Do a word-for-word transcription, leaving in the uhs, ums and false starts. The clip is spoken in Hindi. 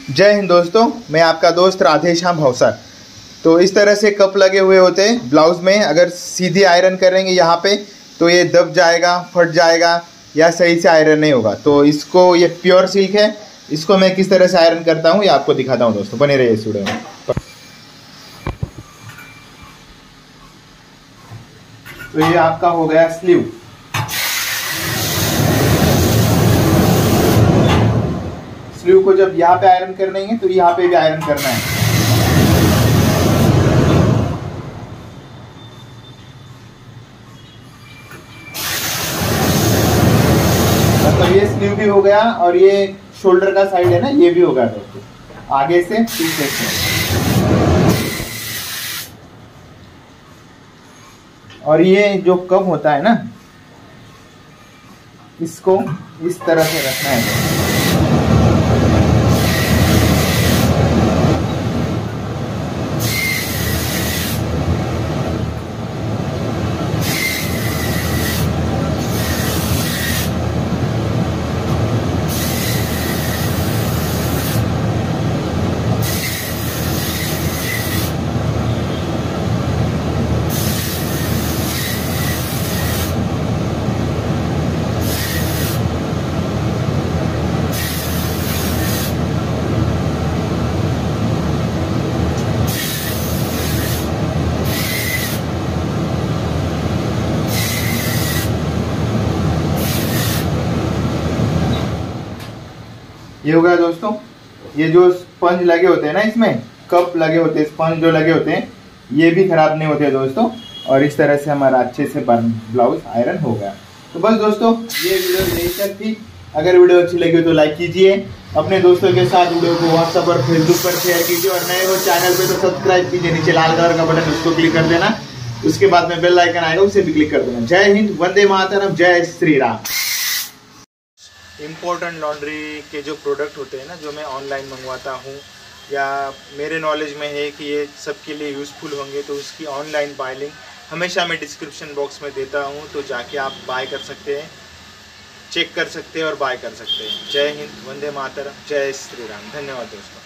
जय हिंद दोस्तों, मैं आपका दोस्त राधेश्याम भौसर। तो इस तरह से कप लगे हुए होते हैं ब्लाउज़ में। अगर सीधी आयरन करेंगे यहाँ पे तो ये दब जाएगा, फट जाएगा या सही से आयरन नहीं होगा। तो इसको, ये प्योर सिल्क है, इसको मैं किस तरह से आयरन करता हूँ ये आपको दिखाता हूँ दोस्तों, बने रहिए इस वीडियो में। तो ये आपका हो गया स्लीव। स्लीव को जब यहाँ पे आयरन करने हैं तो यहाँ पे भी आयरन करना है। मतलब ये स्लीव भी हो गया और ये शोल्डर का साइड है ना, ये भी हो गया दोस्तों, आगे से पीछे से। और ये जो कप होता है ना, इसको इस तरह से रखना है। ये हो गया दोस्तों। ये जो स्पंज लगे होते हैं ना, इसमें कप लगे होते हैं, स्पंज जो लगे होते हैं, ये भी खराब नहीं होते दोस्तों। और इस तरह से हमारा अच्छे से ब्लाउज आयरन हो गया। तो बस दोस्तों, ये वीडियो यही तक थी। अगर वीडियो अच्छी लगी तो लाइक कीजिए, अपने दोस्तों के साथ वीडियो को व्हाट्सएप और फेसबुक पर शेयर कीजिए, और नए हो चैनल पे तो सब्सक्राइब कीजिए, नीचे लाल कलर का बटन उसको क्लिक कर देना। उसके बाद में बेल आइकन आएगा, उसे भी क्लिक कर देना। जय हिंद, वंदे मातरम, जय श्री राम। इम्पोर्टेंट लॉन्ड्री के जो प्रोडक्ट होते हैं ना, जो मैं ऑनलाइन मंगवाता हूँ या मेरे नॉलेज में है कि ये सबके लिए यूज़फुल होंगे, तो उसकी ऑनलाइन बाय लिंक हमेशा मैं डिस्क्रिप्शन बॉक्स में देता हूँ। तो जाके आप बाय कर सकते हैं, चेक कर सकते हैं और बाय कर सकते हैं। जय हिंद, वंदे मातरम, जय श्री राम। धन्यवाद दोस्तों।